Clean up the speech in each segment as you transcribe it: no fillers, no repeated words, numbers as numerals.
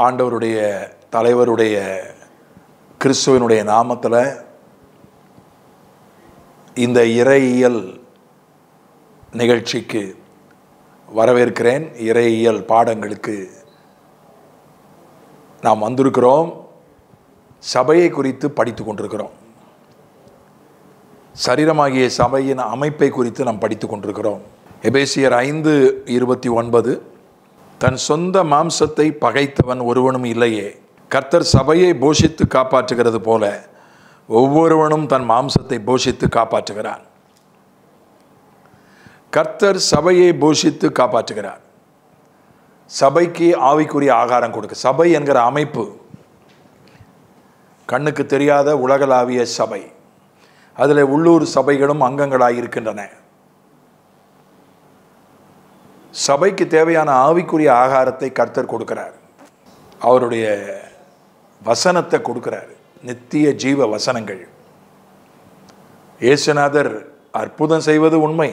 ஆண்டவருடைய தலைவருடைய கிறிஸ்துவனுடைய நாமத்தில் இந்த இறையியல் நிகழ்ச்சிக்கு வரவேற்கிறேன். இறையியல் பாடங்களுக்கு நாம் வந்திருக்கிறோம். சபையை குறித்து படித்து கொண்டிருக்கிறோம். சரீரமாகிய சபையின் அமைப்பை குறித்து நாம் படித்து கொண்டிருக்கிறோம். எபேசியர் 5:29 தன் சொந்த மாம்சத்தை பகைத்தவன் ஒருவனும் இல்லையே, கர்த்தர் சபையை போஷித்து காப்பாற்றுகிறது போல ஒவ்வொருவனும் தன் மாம்சத்தை போஷித்து காப்பாற்றுகிறான். கர்த்தர் சபையை போஷித்து காப்பாற்றுகிறார். சபைக்கு ஆவிக்குரிய ஆகாரம் கொடுக்க. சபை என்கிற அமைப்பு கண்ணுக்கு தெரியாத உலகளாவிய சபை. அதில் உள்ளூர் சபைகளும் அங்கங்களாக இருக்கின்றன. சபைக்கு தேவையான ஆவிக்குரிய ஆகாரத்தை கர்த்தர் கொடுக்கிறார். அவருடைய வசனத்தை கொடுக்கிறார். நித்திய ஜீவ வசனங்கள். இயேசுநாதர் அற்புதம் செய்வது உண்மை,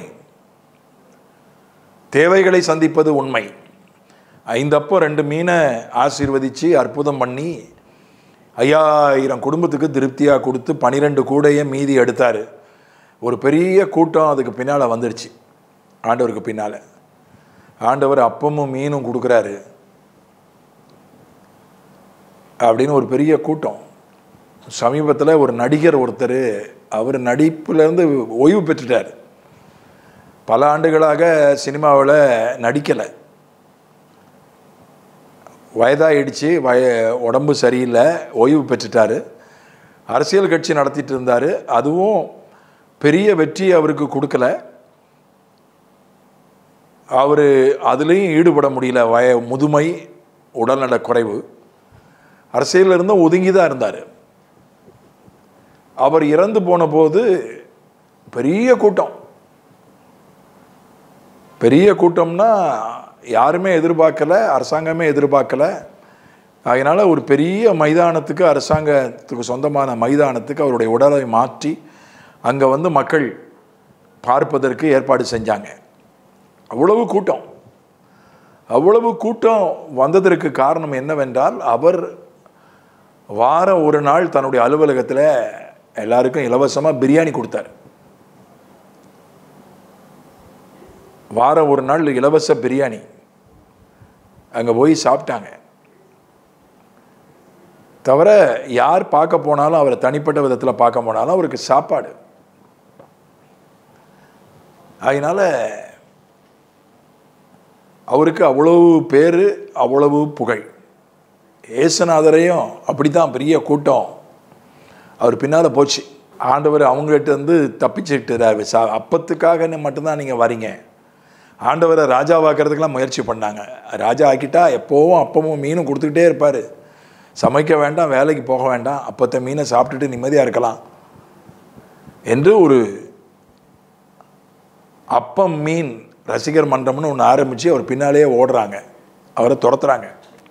தேவைகளை சந்திப்பது உண்மை. 5 அப்பம் 2 மீனை ஆசீர்வதித்து அற்புதம் பண்ணி 5000 குடும்பத்துக்கு திருப்தியாக கொடுத்து 12 கூடையை மீதி எடுத்தார். ஒரு பெரிய கூட்டம் அதுக்கு பின்னால் வந்துடுச்சு. ஆண்டவருக்கு பின்னால் ஆண்டவர் அப்பமும் மீனும் கொடுக்குறாரு அப்படின்னு ஒரு பெரிய கூட்டம். சமீபத்தில் ஒரு நடிகர் ஒருத்தர், அவர் நடிப்புலேருந்து ஓய்வு பெற்றுட்டார். பல ஆண்டுகளாக சினிமாவில் நடிக்கலை. வயதாகிடுச்சு, உடம்பு சரியில்லை, ஓய்வு பெற்றுட்டார். அரசியல் கட்சி நடத்திட்டு இருந்தார். அதுவும் பெரிய வெற்றி அவருக்கு கொடுக்கல. அவர் அதுலேயும் ஈடுபட முடியல. முதுமை, உடல்நல குறைவு. அரசியலில் இருந்தும் ஒதுங்கி தான் இருந்தார். அவர் இறந்து போன போது பெரிய கூட்டம். பெரிய கூட்டம்னா யாருமே எதிர்பார்க்கலை, அரசாங்கமே எதிர்பார்க்கலை. அதனால் ஒரு பெரிய மைதானத்துக்கு, அரசாங்கத்துக்கு சொந்தமான மைதானத்துக்கு அவருடைய உடலை மாற்றி அங்கே வந்து மக்கள் பார்ப்பதற்கு ஏற்பாடு செஞ்சாங்க. அவ்வளவு கூட்டம். அவ்வளவு கூட்டம் வந்ததற்கு காரணம் என்னவென்றால், அவர் வாரம் ஒரு நாள் தன்னுடைய அலுவலகத்தில் எல்லாருக்கும் இலவசமாக பிரியாணி கொடுத்தார். வாரம் ஒரு நாள் இலவச பிரியாணி. அங்கே போய் சாப்பிட்டாங்க. தவிர யார் பார்க்க போனாலும், அவரை தனிப்பட்ட விதத்தில் பார்க்க போனாலும் அவருக்கு சாப்பாடு. அதனால் அவருக்கு அவ்வளவு பேர், அவ்வளவு புகழ். இயேசுநாதரையும் அப்படி தான் பெரிய கூட்டம் அவர் பின்னால் போச்சு. ஆண்டவர் அவங்ககிட்ட வந்து தப்பிச்சுட்டார். அப்பத்துக்காக மட்டும்தான் நீங்கள் வரீங்க. ஆண்டவரை ராஜாவாக்கிறதுக்கெலாம் முயற்சி பண்ணாங்க. ராஜா ஆக்கிட்டா எப்போவும் அப்பமும் மீனும் கொடுத்துக்கிட்டே இருப்பார். சமைக்க வேண்டாம், வேலைக்கு போக வேண்டாம், அப்பத்தை மீனை சாப்பிட்டுட்டு நிம்மதியாக இருக்கலாம் என்று ஒரு அப்பம் மீன் ரசிகர் மன்றம்னு ஒன்று ஆரம்பித்து அவர் பின்னாலேயே ஓடுறாங்க. அவரை துரத்துறாங்க.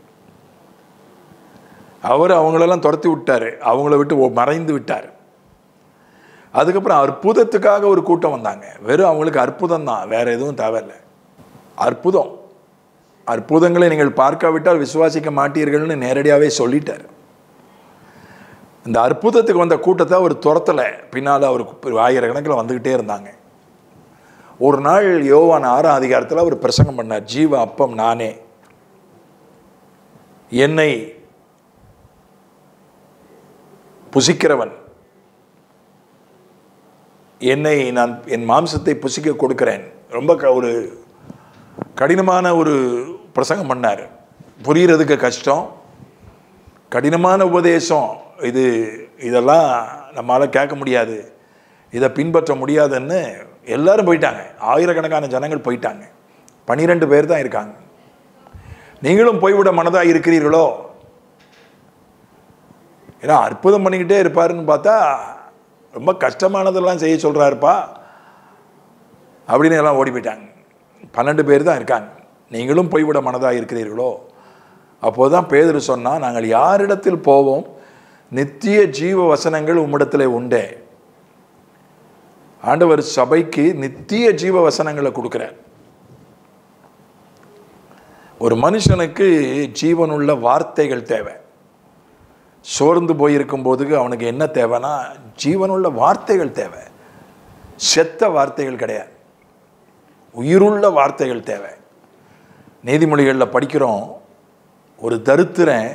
அவர் அவங்களெல்லாம் துரத்தி விட்டார். அவங்கள விட்டு மறைந்து விட்டார். அதுக்கப்புறம் அற்புதத்துக்காக ஒரு கூட்டம் வந்தாங்க. வெறும் அவங்களுக்கு அற்புதம் தான், வேறு எதுவும் தேவையில்லை. அற்புதம். அற்புதங்களை நீங்கள் பார்க்காவிட்டால் விசுவாசிக்க மாட்டீர்கள்னு நேரடியாகவே சொல்லிட்டார். இந்த அற்புதத்துக்கு வந்த கூட்டத்தை அவர் துரத்தலை. பின்னால் அவருக்கு 1000 கணக்கில் வந்துக்கிட்டே இருந்தாங்க. ஒரு நாள் யோவான் 6ஆம் அதிகாரத்தில் அவர் பிரசங்கம் பண்ணார். ஜீவ அப்பம் நானே, என்னை புசிக்கிறவன், என்னை நான் என் மாம்சத்தை புசிக்க கொடுக்கிறேன். ரொம்ப ஒரு கடினமான ஒரு பிரசங்கம் பண்ணார். புரிகிறதுக்கு கஷ்டம், கடினமான உபதேசம். இதெல்லாம் நம்மளால் கேட்க முடியாது, இதை பின்பற்ற முடியாதுன்னு எல்லாரும் போயிட்டாங்க. ஆயிரக்கணக்கான ஜனங்கள் போயிட்டாங்க. 12 பேர் தான் இருக்காங்க. நீங்களும் போய்விட மனதாக இருக்கிறீர்களோ? ஏன்னா அற்புதம் பண்ணிக்கிட்டே இருப்பாருன்னு பார்த்தா ரொம்ப கஷ்டமானதெல்லாம் செய்ய சொல்கிறாருப்பா அப்படின்னு எல்லாம் ஓடி போயிட்டாங்க. 12 பேர் தான் இருக்காங்க. நீங்களும் போய்விட மனதாக இருக்கிறீர்களோ? அப்போது தான் பேதுரு சொன்னால், நாங்கள் யாரிடத்தில் போவோம்? நித்திய ஜீவ வசனங்கள் உம்மிடத்தில் உண்டே. ஆண்டவர் சபைக்கு நித்திய ஜீவ வசனங்களை கொடுக்கிறார். ஒரு மனுஷனுக்கு ஜீவனுள்ள வார்த்தைகள் தேவை. சோர்ந்து போயிருக்கும் போதுக்கு அவனுக்கு என்ன தேவைன்னா ஜீவனுள்ள வார்த்தைகள் தேவை. செத்த வார்த்தைகள் கிடையாது, உயிருள்ள வார்த்தைகள் தேவை. நீதிமொழிகளில் படிக்கிறோம், ஒரு தரித்திரன்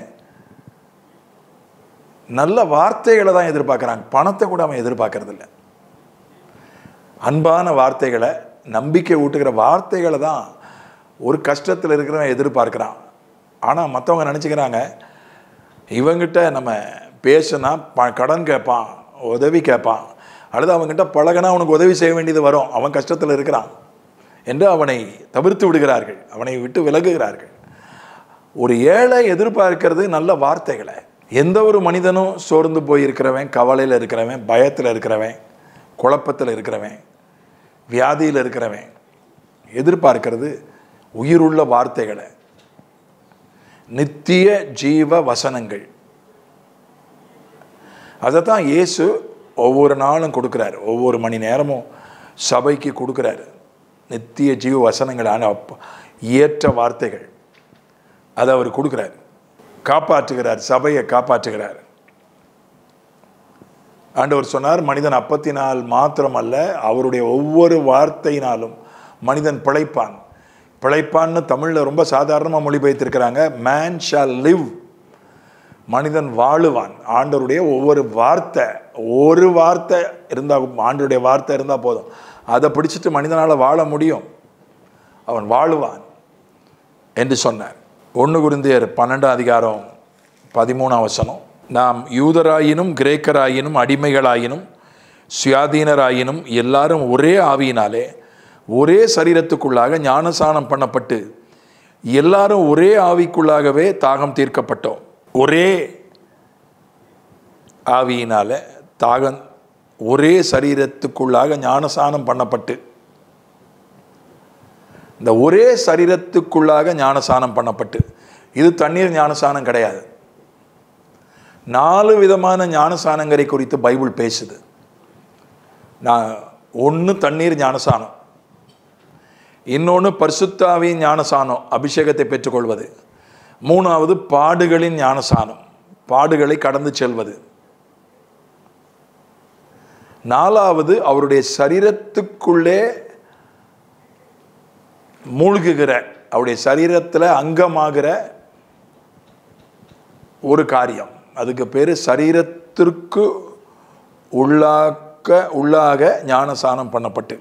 நல்ல வார்த்தைகளை தான் எதிர்பார்க்குறாங்க, பணத்தை கூட அவன் எதிர்பார்க்கறதில்ல. அன்பான வார்த்தைகளை, நம்பிக்கை ஊட்டுகிற வார்த்தைகளை தான் ஒரு கஷ்டத்தில் இருக்கிறவன் எதிர்பார்க்குறான். ஆனால் மற்றவங்க நினச்சிக்கிறாங்க, இவங்கிட்ட நம்ம பேசுனா கடன் கேட்பான், உதவி கேட்பான், அல்லது அவங்ககிட்ட பழகினா அவனுக்கு உதவி செய்ய வேண்டியது வரும், அவன் கஷ்டத்தில் இருக்கிறான் என்று அவனை தவிர்த்து விடுகிறார்கள், அவனை விட்டு விலகுகிறார்கள். ஒரு ஏழை எதிர்பார்க்கிறது நல்ல வார்த்தைகளை. எந்த ஒரு மனிதனும் சோர்ந்து போயிருக்கிறவன், கவலையில் இருக்கிறவன், பயத்தில் இருக்கிறவன், குழப்பத்தில் இருக்கிறவன், வியாதியில் இருக்கிறவன் எதிர்பார்க்கிறது உயிருள்ள வார்த்தைகளை, நித்திய ஜீவ வசனங்கள். அதை தான் இயேசு ஒவ்வொரு நாளும் கொடுக்குறாரு, ஒவ்வொரு மணி நேரமும் சபைக்கு கொடுக்குறாரு. நித்திய ஜீவ வசனங்களான ஏற்ற வார்த்தைகள் அதை அவர் கொடுக்குறார், காப்பாற்றுகிறார், சபையை காப்பாற்றுகிறார். ஆண்டவர் சொன்னார், மனிதன் அப்பத்தினால் மாத்திரமல்ல அவருடைய ஒவ்வொரு வார்த்தையினாலும் மனிதன் பிழைப்பான். பிழைப்பான்னு தமிழில் ரொம்ப சாதாரணமாக மொழிபெயர்த்திருக்கிறாங்க, மேன் ஷால் லிவ், மனிதன் வாழுவான். ஆண்டவருடைய ஒவ்வொரு வார்த்தை, ஒரு வார்த்தை இருந்தால், ஆண்டவருடைய வார்த்தை இருந்தால் போதும், அதை பிடிச்சிட்டு மனிதனால் வாழ முடியும், அவன் வாழுவான் என்று சொன்னார். 1 கொரிந்தியர் 12:13 நாம் யூதராயினும் கிரேக்கராயினும் அடிமைகளாயினும் சுயாதீனராயினும் எல்லாரும் ஒரே ஆவியினாலே ஒரே சரீரத்துக்குள்ளாக ஞானசானம் பண்ணப்பட்டு எல்லாரும் ஒரே ஆவிக்குள்ளாகவே தாகம் தீர்க்கப்பட்டோம். ஒரே ஆவியினால தாகம், ஒரே சரீரத்துக்குள்ளாக ஞானசானம் பண்ணப்பட்டு, இந்த ஒரே சரீரத்துக்குள்ளாக ஞானசானம் பண்ணப்பட்டு, இது தண்ணீர் ஞானசானம் கிடையாது. 4 விதமான ஞானசானங்களை குறித்து பைபிள் பேசுது. ஒன்று தண்ணீர் ஞானசானம், இன்னொன்று பரிசுத்த ஆவியின் ஞானசானம், அபிஷேகத்தை பெற்றுக்கொள்வது, 3வது பாடுகளின் ஞானசானம், பாடுகளை கடந்து செல்வது, 4வது அவருடைய சரீரத்துக்குள்ளே மூழ்குகிற, அவருடைய சரீரத்தில் அங்கமாகிற ஒரு காரியம், அதுக்கு பேர் சரீரத்திற்கு உள்ளாக ஞானசானம் பண்ணப்பட்டு.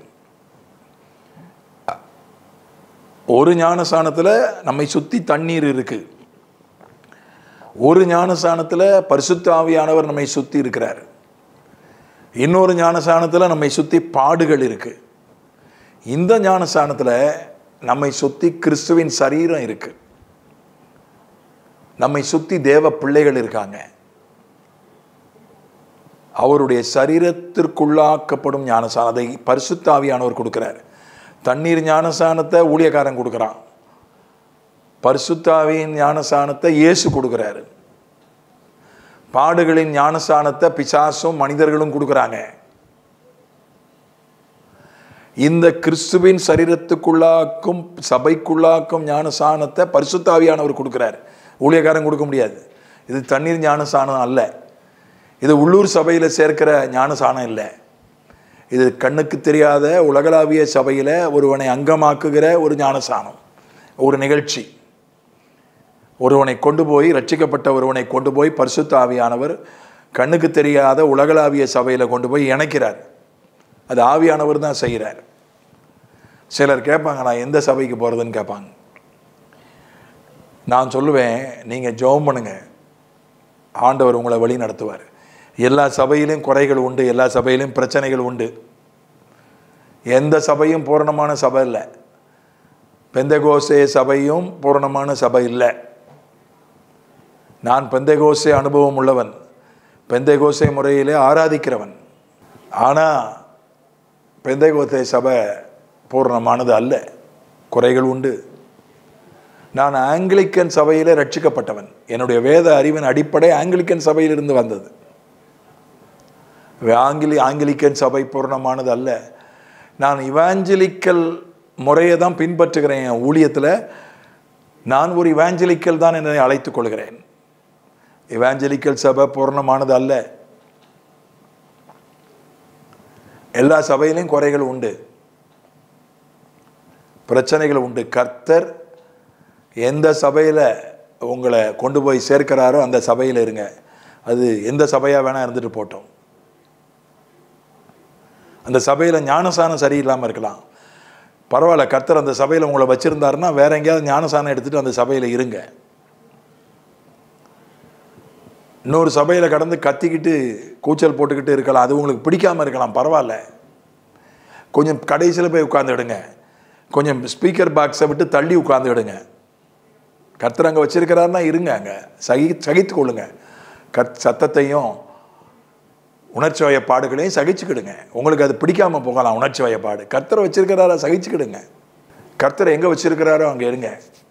ஒரு ஞானசானத்தில் நம்மை சுற்றி தண்ணீர் இருக்கு, ஒரு ஞானசானத்தில் பரிசுத்த ஆவியானவர் நம்மை சுற்றி இருக்கிறார், இன்னொரு ஞானசானத்தில் நம்மை சுற்றி பாடுகள் இருக்கு, இந்த ஞானசானத்தில் நம்மை சுற்றி கிறிஸ்துவின் சரீரம் இருக்கு, நம்மை சுற்றி தேவ பிள்ளைகள் இருக்காங்க. அவருடைய சரீரத்திற்குள்ளாக்கப்படும் ஞானசானம் அதை பரிசுத்த ஆவியானவர் கொடுக்கிறார். தண்ணீர் ஞானசானத்தை ஊழியக்காரன் கொடுக்குறான், பரிசுத்த ஆவியின் ஞானசானத்தை இயேசு கொடுக்குறாரு, பாடுகளின் ஞானசானத்தை பிசாசும் மனிதர்களும் கொடுக்குறாங்க. இந்த கிறிஸ்துவின் சரீரத்துக்குள்ளாக்கும் சபைக்குள்ளாக்கும் ஞானசானத்தை பரிசுத்த ஆவியானவர் கொடுக்கிறார், ஊழியக்காரன் கொடுக்க முடியாது. இது தண்ணீர் ஞானசானம் அல்ல, இது உள்ளூர் சபையில் சேர்க்கிற ஞானசானம் இல்லை, இது கண்ணுக்கு தெரியாத உலகளாவிய சபையில் ஒருவனை அங்கமாக்குகிற ஒரு ஞானசானம், ஒரு நிகழ்ச்சி. ஒருவனை கொண்டு போய், ரட்சிக்கப்பட்ட ஒருவனை கொண்டு போய் பரிசுத்த ஆவியானவர் கண்ணுக்கு தெரியாத உலகளாவிய சபையில் கொண்டு போய் இணைக்கிறார், அது ஆவியானவர் தான் செய்கிறார். சிலர் கேட்பாங்க, நான் எந்த சபைக்கு போகிறதுன்னு கேட்பாங்க. நான் சொல்லுவேன், நீங்கள் ஜெபம் பண்ணுங்க, ஆண்டவர் உங்களை வழி நடத்துவார். எல்லா சபையிலும் குறைகள் உண்டு, எல்லா சபையிலும் பிரச்சனைகள் உண்டு, எந்த சபையும் பூரணமான சபை இல்லை, பெந்தகோசே சபையும் பூரணமான சபை இல்லை. நான் பெந்தகோசே அனுபவம் உள்ளவன், பெந்தகோசே முறையிலே ஆராதிக்கிறவன், ஆனால் பெந்தகோசே சபை பூர்ணமானது அல்ல, குறைகள் உண்டு. நான் ஆங்கிலிக்கன் சபையில் ரட்சிக்கப்பட்டவன், என்னுடைய வேத அறிவின் அடிப்படை ஆங்கிலிக்கன் சபையிலிருந்து வந்தது. ஆங்கிலிக்கன் சபை பூர்ணமானது அல்ல. நான் இவாஞ்சலிக்கல் முறையை தான் பின்பற்றுகிறேன். என் ஊழியத்தில் நான் ஒரு இவாஞ்சலிக்கல் தான் என்னை அழைத்துக் கொள்கிறேன். இவாஞ்சலிக்கல் சபை பூர்ணமானது அல்ல. எல்லா சபையிலையும் குறைகள் உண்டு, பிரச்சனைகள் உண்டு. கர்த்தர் எந்த சபையில் உங்களை கொண்டு போய் சேர்க்கிறாரோ அந்த சபையில் இருங்க. அது எந்த சபையாக வேணால் இருந்துட்டு போட்டோம். அந்த சபையில் ஞானசானம் சரியில்லாமல் இருக்கலாம், பரவாயில்ல. கர்த்தர் அந்த சபையில் உங்களை வச்சுருந்தாருன்னா வேற எங்கேயாவது ஞானசானம் எடுத்துகிட்டு அந்த சபையில் இருங்க. இன்னொரு சபையில் கடந்து கத்திக்கிட்டு கூச்சல் போட்டுக்கிட்டு இருக்கலாம், அது உங்களுக்கு பிடிக்காமல் இருக்கலாம், பரவாயில்ல. கொஞ்சம் கடைசியில் போய் உட்காந்துடுங்க, கொஞ்சம் ஸ்பீக்கர் பாக்ஸை விட்டு தள்ளி உட்காந்துடுங்க. கர்த்தர் அங்கே வச்சிருக்கிறாருன்னா இருங்க, அங்கே சகித்து கொள்ளுங்க. சத்தத்தையும் உணர்ச்சி வயப்பாடுகளையும் சகிச்சுக்கிடுங்க. உங்களுக்கு அது பிடிக்காமல் போகலாம், உணர்ச்சி வயப்பாடு. கர்த்தரை வச்சிருக்கிறாரா, சகிச்சுக்கிடுங்க. கர்த்தரை எங்கே வச்சிருக்கிறாரோ அங்கே இருங்க.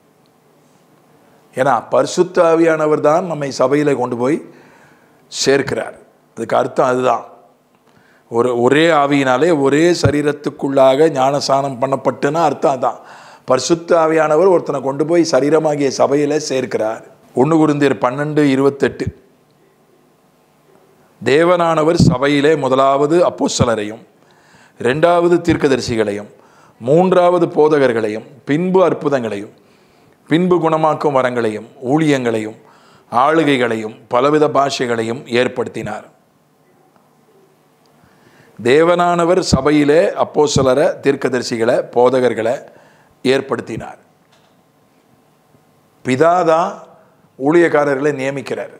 ஏன்னா பரிசுத்த ஆவியானவர் தான் நம்மை சபையில் கொண்டு போய் சேர்க்கிறார். அதுக்கு அர்த்தம் அதுதான். ஒரே ஆவியினாலே ஒரே சரீரத்துக்குள்ளாக ஞானசானம் பண்ணப்பட்டுன்னா அர்த்தம் அதுதான். பரிசுத்த ஆவியானவர் ஒருத்தனை கொண்டு போய் சரீரமாகிய சபையில் சேர்க்கிறார். 1 கொரிந்தியர் 12:28. தேவனானவர் சபையிலே முதலாவது அப்போஸ்தலரையும், 2வது தீர்க்கதரிசிகளையும், 3வது போதகர்களையும், பின்பு அற்புதங்களையும், பின்பு குணமாக்கும் வரங்களையும், ஊழியங்களையும், ஆளுகைகளையும், பலவித பாஷைகளையும் ஏற்படுத்தினார். தேவனானவர் சபையிலே அப்போஸ்தலரை, தீர்க்கதரிசிகளை, போதகர்களை ஏற்படுத்தினார். பிதாதான் ஊழியக்காரர்களை நியமிக்கிறார்.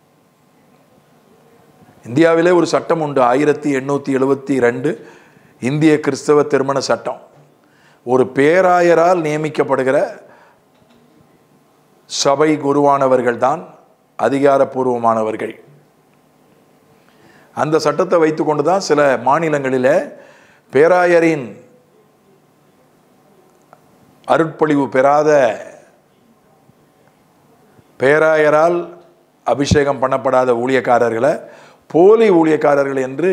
இந்தியாவிலே ஒரு சட்டம் உண்டு, 1872 இந்திய கிறிஸ்தவ திருமண சட்டம். ஒரு பேராயரால் நியமிக்கப்படுகிற சபை குருவானவர்கள் தான் அதிகாரப்பூர்வமானவர்கள். அந்த சட்டத்தை வைத்துக்கொண்டு தான் சில மாநிலங்களில் பேராயரின் அருட்பொழிவு பெறாத, பேராயரால் அபிஷேகம் பண்ணப்படாத ஊழியக்காரர்களை போலி ஊழியக்காரர்கள் என்று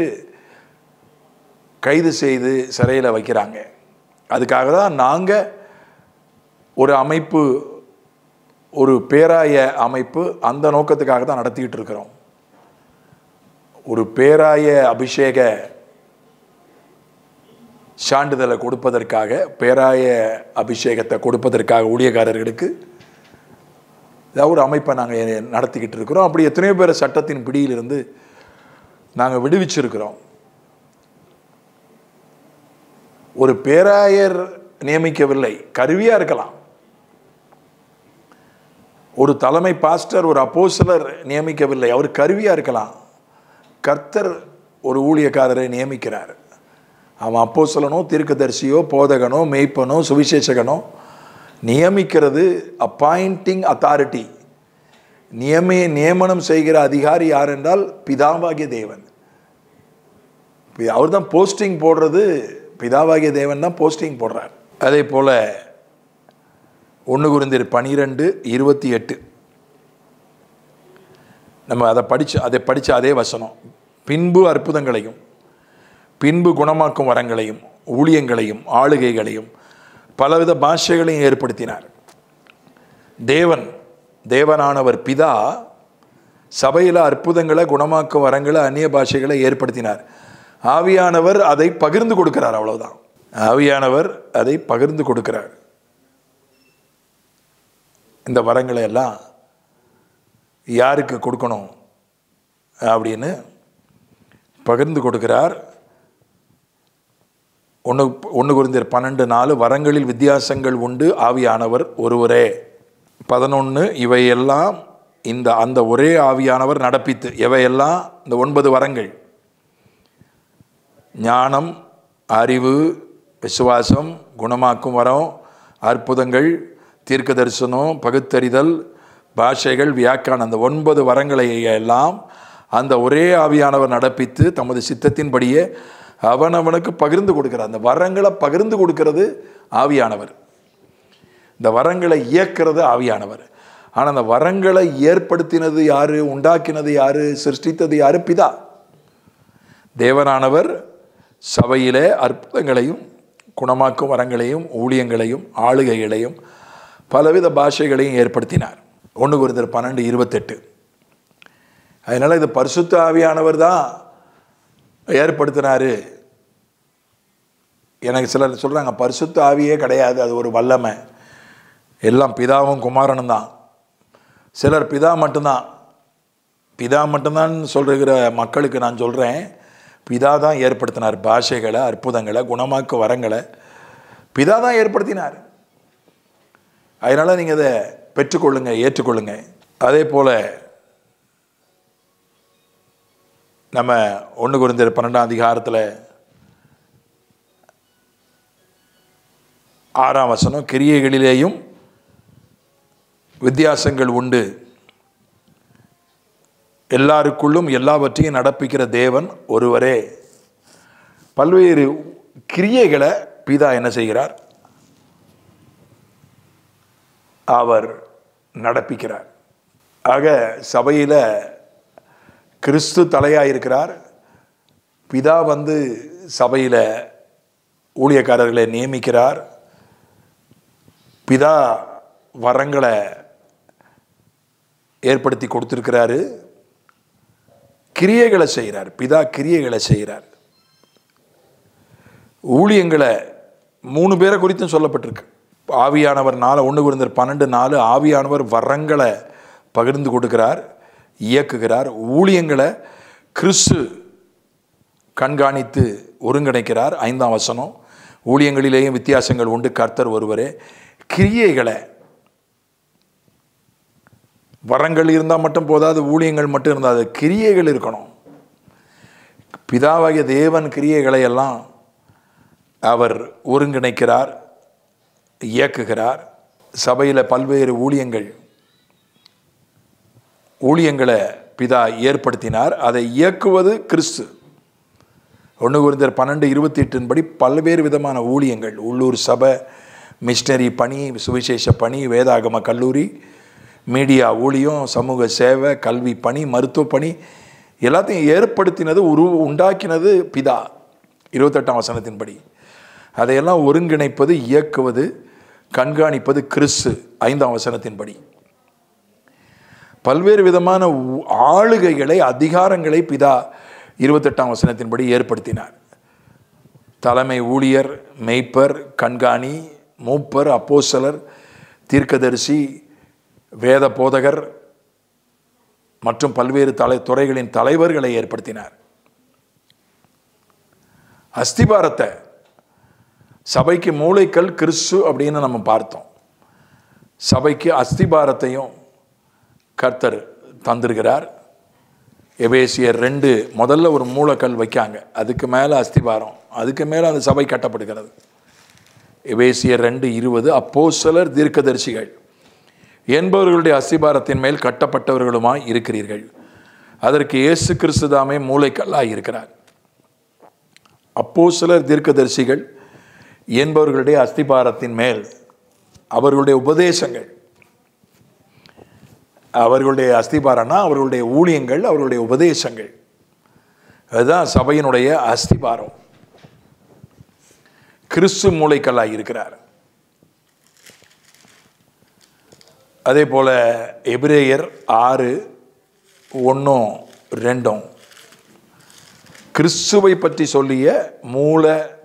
கைது செய்து சிறையில் வைக்கிறாங்க. அதுக்காக தான் நாங்கள் ஒரு அமைப்பு, ஒரு பேராய அமைப்பு அந்த நோக்கத்துக்காக தான் நடத்திக்கிட்டு இருக்கிறோம். ஒரு பேராய அபிஷேக சான்றிதழை கொடுப்பதற்காக, பேராய அபிஷேகத்தை கொடுப்பதற்காக ஊழியக்காரர்களுக்கு ஏதாவது ஒரு அமைப்பை நாங்கள் நடத்திக்கிட்டு இருக்கிறோம். அப்படி எத்தனையோ பேர் சட்டத்தின் பிடியிலிருந்து நாங்கள் விடுவிச்சிருக்கிறோம். ஒரு பேராயர் நியமிக்கவில்லை, கருவியாக இருக்கலாம். ஒரு தலைமை பாஸ்டர், ஒரு அப்போஸ்தலர் நியமிக்கவில்லை, அவர் கருவியாக இருக்கலாம். கர்த்தர் ஒரு ஊழியக்காரரை நியமிக்கிறார். அவன் அப்போஸ்தலனோ, தீர்க்கதரிசியோ, போதகனோ, மேய்ப்பனோ, சுவிசேஷகனோ நியமிக்கிறது அப்பாயிண்டிங் அத்தாரிட்டி. நியமனம் செய்கிற அதிகாரி யார் என்றால் பிதாவாகிய தேவன். அவர் தான் போஸ்டிங் போடுறது, பிதாவாகிய தேவன் தான் போஸ்டிங் போடுறார். அதே போல் 1 கொரிந்தியர் 12:28 நம்ம அதை படித்த அதே வசனம். பின்பு அற்புதங்களையும், பின்பு குணமாக்கும் வரங்களையும், ஊழியங்களையும், ஆளுகைகளையும், பலவித பாஷைகளையும் ஏற்படுத்தினார். தேவனானவர் பிதா சபையில் அற்புதங்களை, குணமாக்கும் வரங்களை, அந்நிய பாஷைகளை ஏற்படுத்தினார். ஆவியானவர் அதை பகிர்ந்து கொடுக்கிறார், அவ்வளவுதான். ஆவியானவர் அதை பகிர்ந்து கொடுக்கிறார். இந்த வரங்களை எல்லாம் யாருக்கு கொடுக்கணும் அப்படின்னு பகிர்ந்து கொடுக்கிறார். 1 கொரிந்தியர் 12:4 வரங்களில் வித்தியாசங்கள் உண்டு, ஆவியானவர் ஒருவரே. 11 இவையெல்லாம் அந்த ஒரே ஆவியானவர் நடப்பித்து, இவையெல்லாம் இந்த 9 வரங்கள்: ஞானம், அறிவு, விசுவாசம், குணமாக்கும் வரம், அற்புதங்கள், தீர்க்க தரிசனம், பகுத்தறிதல், பாஷைகள், வியாக்கியானம், அந்த 9 வரங்களை எல்லாம் அந்த ஒரே ஆவியானவர் நடப்பித்து தமது சித்தத்தின்படியே அவனவனுக்கு பகிர்ந்து கொடுக்கிறார். அந்த வரங்களை பகிர்ந்து கொடுக்கிறது ஆவியானவர். இந்த வரங்களை இயக்கிறது ஆவியானவர். ஆனால் அந்த வரங்களை ஏற்படுத்தினது யாரு, உண்டாக்கினது யாரு, சிருஷ்டித்தது யாரு? பிதா. தேவனானவர் சபையிலே அற்புதங்களையும், குணமாக்கும் வரங்களையும், ஊழியங்களையும், ஆளுகைகளையும், பலவித பாஷைகளையும் ஏற்படுத்தினார். 1 கொரிந்தியர் 12:28. அதனால் இது பரிசுத்த ஆவியானவர் தான் ஏற்படுத்தினார். எனக்கு சிலர் சொல்கிறாங்க பரிசுத்த ஆவியே கிடையாது, அது ஒரு வல்லமை, எல்லாம் பிதாவும் குமாரனும் தான். சிலர் பிதா மட்டும்தான் சொல்கிற மக்களுக்கு நான் சொல்கிறேன், பிதா தான் ஏற்படுத்தினார். பாஷைகளை, அற்புதங்களை, குணமாக்கு வரங்களை பிதா தான் ஏற்படுத்தினார். அதனால் நீங்கள் அதை பெற்றுக்கொள்ளுங்க, ஏற்றுக்கொள்ளுங்க. அதே போல் நம்ம 1 கொரிந்தியர் 12 6 கிரியைகளிலேயும் வித்தியாசங்கள் உண்டு, எல்லாருக்குள்ளும் எல்லாவற்றையும் நடப்பிக்கிற தேவன் ஒருவரே. பல்வேறு கிரியைகளை பிதா என்ன செய்கிறார்? அவர் நடப்பிக்கிறார். ஆக சபையில் கிறிஸ்து தலையாயிருக்கிறார். பிதா சபையில் ஊழியக்காரர்களை நியமிக்கிறார். பிதா வரங்களை ஏற்படுத்தி கொடுத்திருக்கிறாரு. கிரியைகளை செய்கிறார். பிதா கிரியைகளை செய்கிறார். ஊழியங்களை 3 பேரை குறித்தும் சொல்லப்பட்டிருக்கு. ஆவியானவர் 1 கொரிந்தியர் 12:4 ஆவியானவர் வரங்களை பகிர்ந்து கொடுக்கிறார், இயக்குகிறார். ஊழியங்களை கிறிஸ்து கண்காணித்து ஒருங்கிணைக்கிறார். 5 ஊழியங்களிலேயும் வித்தியாசங்கள் உண்டு, கர்த்தர் ஒருவரே. கிரியைகளை, வரங்கள் இருந்தால் மட்டும் போதாது, ஊழியங்கள் மட்டும் இருந்தால் கிரியைகள் இருக்கணும். பிதாவாகிய தேவன் கிரியைகளை எல்லாம் அவர் ஒருங்கிணைக்கிறார், இயக்குகிறார். சபையில் பல்வேறு ஊழியங்களை பிதா ஏற்படுத்தினார். அதை இயக்குவது கிறிஸ்து. 1 கொரிந்தியர் 12:28 பல்வேறு விதமான ஊழியங்கள், உள்ளூர் சபை, மிஷனரி பணி, சுவிசேஷ பணி, வேதாகம கல்லூரி, மீடியா ஊழியம், சமூக சேவை, கல்வி பணி, மருத்துவ பணி, எல்லாத்தையும் ஏற்படுத்தினது, உண்டாக்கினது பிதா. 28 அதையெல்லாம் ஒருங்கிணைப்பது, இயக்குவது, கண்காணிப்பது கிறிஸ்து. 5 பல்வேறு விதமான ஆளுகைகளை, அதிகாரங்களை பிதா 28 ஏற்படுத்தினார். தலைமை ஊழியர், மெய்ப்பர், கண்காணி, மூப்பர், அப்போஸ்தலர், தீர்க்கதரிசி, வேத போதகர் மற்றும் பல்வேறு துறைகளின் தலைவர்களை ஏற்படுத்தினார். அஸ்திபாரத்தை, சபைக்கு மூளைக்கல் கிறிஸ்து அப்படின்னு நம்ம பார்த்தோம். சபைக்கு அஸ்திபாரத்தையும் கர்த்தர் தந்திருக்கிறார். எபேசியர் 2 முதல்ல ஒரு மூலக்கல் வைக்காங்க, அதுக்கு மேலே அஸ்திபாரம், அதுக்கு மேலே அந்த சபை கட்டப்படுகிறது. எபேசியர் 2:20 அப்போஸ்தலர், தீர்க்கதரிசிகள் என்பவர்களுடைய அஸ்திபாரத்தின் மேல் கட்டப்பட்டவர்களுமாய் இருக்கிறீர்கள். அதற்கு இயேசு கிறிஸ்து தாமே மூளைக்கல்லாய் இருக்கிறார். அப்போஸ்தலர், தீர்க்கதரிசிகள் என்பவர்களுடைய அஸ்திபாரத்தின் மேல் அவர்களுடைய உபதேசங்கள், அவர்களுடைய அஸ்திபாரம்னா அவர்களுடைய ஊழியங்கள், அவர்களுடைய உபதேசங்கள், அதுதான் சபையினுடைய அஸ்திபாரம். கிறிஸ்து மூளைக்கல்லாய் இருக்கிறார். அதே போல எபிரேயர் 6:1-2 கிறிஸ்துவை பற்றி சொல்லிய மூல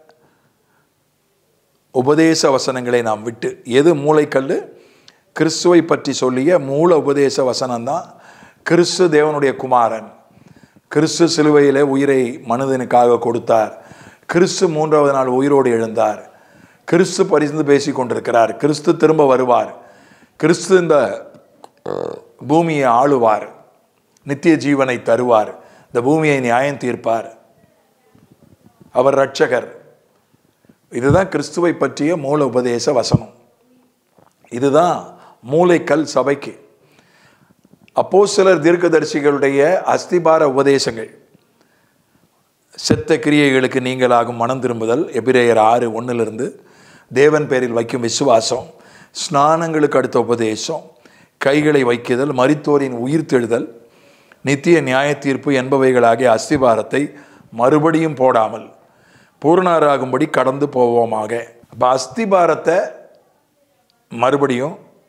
உபதேச வசனங்களை நாம் விட்டு, எது மூளைக்கல்? கிறிஸ்துவை பற்றி சொல்லிய மூல உபதேச வசனம்தான். கிறிஸ்து தேவனுடைய குமாரன், கிறிஸ்து சிலுவையிலே உயிரை மனிதனுக்காக கொடுத்தார், கிறிஸ்து 3வது நாள் உயிரோடு எழுந்தார், கிறிஸ்து பரிந்து பேசி கொண்டிருக்கிறார், கிறிஸ்து திரும்ப வருவார், கிறிஸ்து இந்த பூமியை ஆளுவார், நித்திய ஜீவனை தருவார், இந்த பூமியை நியாயம் தீர்ப்பார், அவர் இரட்சகர். இதுதான் கிறிஸ்துவை பற்றிய மூல உபதேச வசனம். இதுதான் மூளைக்கல் சபைக்கு. அப்போஸ்தலர், தீர்க்கதரிசிகளுடைய அஸ்திபார உபதேசங்கள், செத்த கிரியைகளுக்கு நீங்களாகும் மனம் திரும்புதல், எபிரேயர் 6:1 தேவன் பேரில் வைக்கும் விசுவாசம், ஸ்நானங்களுக்கு அடுத்த உபதேசம், கைகளை வைக்குதல், மரித்தோரின் உயிர்த்தெழுதல், நித்திய நியாய தீர்ப்பு என்பவைகளாகிய அஸ்திபாரத்தை மறுபடியும் போடாமல் பூரணராகும்படி கடந்து போவோமாக. அப்போ அஸ்திபாரத்தை மறுபடியும்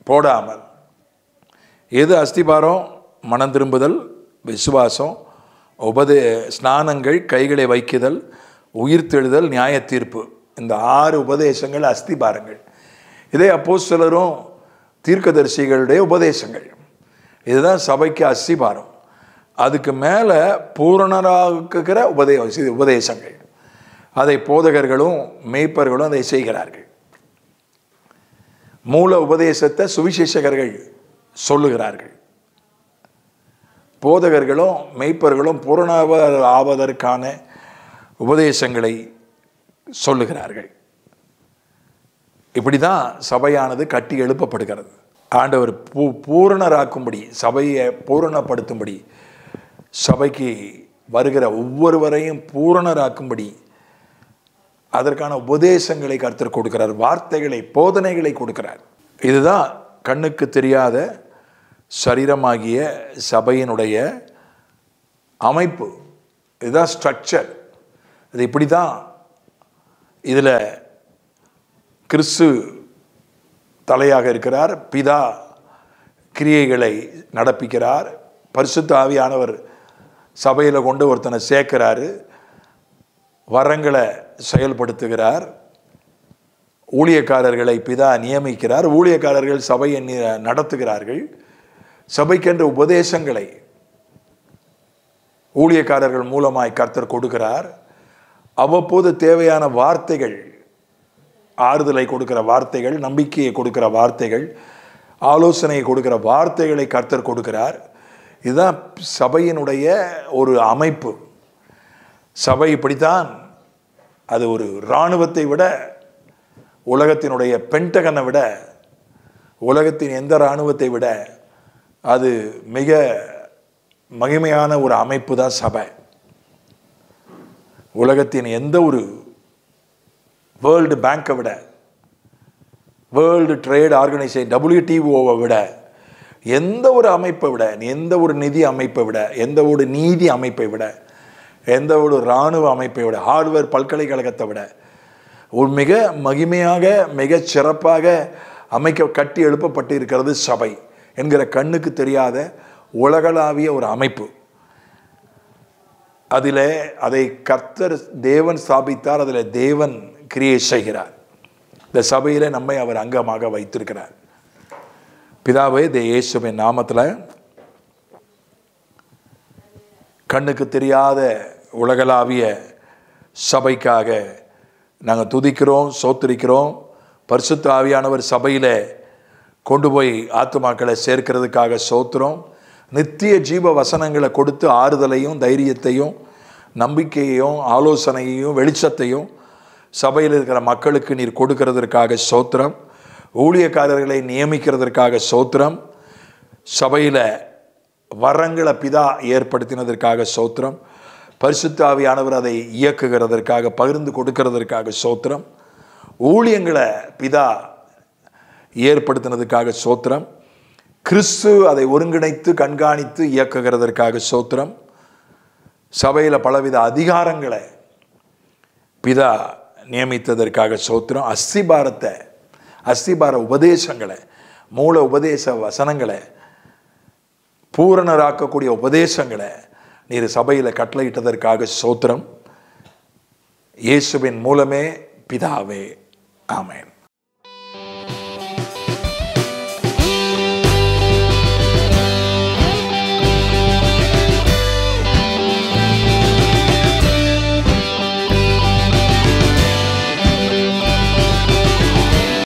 போடாமல். எது அஸ்திபாரம்? மனம் திரும்புதல், விசுவாசம், ஸ்நானங்கள், கைகளை வைக்குதல், உயிர்த்தெழுதல், நியாய தீர்ப்பு. இந்த 6 உபதேசங்கள் அஸ்திபாரங்கள். இதே அப்போஸ்தலரும் தீர்க்கதரிசிகளுடைய உபதேசங்கள். இதுதான் சபைக்கு அஸ்திபாரம். அதுக்கு மேலே பூரணராக்குகிற உபதேசங்கள். அதை போதகர்களும் மேய்ப்பர்களும் அதை செய்கிறார்கள். மூல உபதேசத்தை சுவிசேஷகர்கள் சொல்லுகிறார்கள். போதகர்களும் மெய்ப்பர்களும் பூரண ஆவதற்கான உபதேசங்களை சொல்லுகிறார்கள். இப்படி தான் சபையானது கட்டி எழுப்பப்படுகிறது. ஆண்டவர் பூரணராக்கும்படி, சபையை பூரணப்படுத்தும்படி, சபைக்கு வருகிற ஒவ்வொருவரையும் பூரணராக்கும்படி அதற்கான உபதேசங்களை கர்த்தர் கொடுக்கிறார். வார்த்தைகளை, போதனைகளை கொடுக்கிறார். இதுதான் கண்ணுக்கு தெரியாத சரீரமாகிய சபையினுடைய அமைப்பு. இதுதான் ஸ்ட்ரக்சர். இது இப்படி தான். இதில் கிறிஸ்து தலையாக இருக்கிறார். பிதா கிரியைகளை நடப்பிக்கிறார். பரிசுத்த ஆவியானவர் சபையில் கொண்டு ஒருத்தனை சேர்க்கிறாரு, வரங்களை செயல்படுத்துகிறார். ஊழியக்காரர்களை பிதா நியமிக்கிறார். ஊழியக்காரர்கள் சபையை நடத்துகிறார்கள். சபைக்கென்ற உபதேசங்களை ஊழியக்காரர்கள் மூலமாய் கர்த்தர் கொடுக்கிறார். அவ்வப்போது தேவையான வார்த்தைகள், ஆறுதலை கொடுக்கிற வார்த்தைகள், நம்பிக்கையை கொடுக்கிற வார்த்தைகள், ஆலோசனையை கொடுக்கிற வார்த்தைகளை கர்த்தர் கொடுக்கிறார். இதுதான் சபையினுடைய ஒரு அமைப்பு. சபை இப்படித்தான். அது ஒரு இராணுவத்தை விட, உலகத்தினுடைய பென்டகனை விட, உலகத்தின் எந்த இராணுவத்தை விட அது மிக மகிமையான ஒரு அமைப்பு தான் சபை. உலகத்தின் எந்த ஒரு வேர்ல்டு பேங்கை விட, வேர்ல்டு ட்ரேட் ஆர்கனைசேஷன் WTOவை விட, எந்த ஒரு அமைப்பை விட, எந்த ஒரு நிதி அமைப்பை விட, எந்த ஒரு நீதி அமைப்பை விட, எந்த ஒரு இராணுவ அமைப்பை விட, ஹார்வர்ட் பல்கலைக்கழகத்தை விட ஒரு மிக மகிமையாக, மிக சிறப்பாக கட்டி எழுப்பப்பட்டு இருக்கிறது சபை என்கிற கண்ணுக்கு தெரியாத உலகளாவிய ஒரு அமைப்பு. அதில் அதை கர்த்தர் தேவன் ஸ்தாபித்தார். அதில் தேவன் கிரியை செய்கிறார். இந்த சபையில் நம்மை அவர் அங்கமாக வைத்திருக்கிறார். பிதாவே, இயேசுவின் நாமத்தில் கண்ணுக்கு தெரியாத உலகளாவிய சபைக்காக நாங்கள் துதிக்கிறோம், சோத்திரிக்கிறோம். பரிசுத்த ஆவியானவர் சபையில் கொண்டு போய் ஆத்துமாக்களை சேர்க்கிறதுக்காக சோத்திரம். நித்திய ஜீவ வசனங்களை கொடுத்து ஆறுதலையும் தைரியத்தையும் நம்பிக்கையையும் ஆலோசனையையும் வெளிச்சத்தையும் சபையில் இருக்கிற மக்களுக்கு நீர் கொடுக்கிறதற்காக சோத்திரம். ஊழியக்காரர்களை நியமிக்கிறதற்காக சோத்திரம். சபையில் வரங்களை பிதா ஏற்படுத்தினதற்காக சோத்திரம். பரிசுத்த ஆவியானவர் அதை இயக்குகிறதற்காக, பகிர்ந்து கொடுக்கிறதற்காக சோத்திரம். ஊழியங்களை பிதா ஏற்படுத்தினதுக்காக சோத்திரம். கிறிஸ்து அதை ஒருங்கிணைத்து கண்காணித்து இயக்குகிறதற்காக சோத்திரம். சபையில் பலவித அதிகாரங்களை பிதா நியமித்ததற்காக சோத்திரம். அஸ்திபார உபதேசங்களை, மூல உபதேச வசனங்களை, பூரணராக்கக்கூடிய உபதேசங்களை நீர் சபையில் கட்டளையிட்டதற்காக சோத்திரம். இயேசுவின் மூலமே பிதாவே, ஆமென்.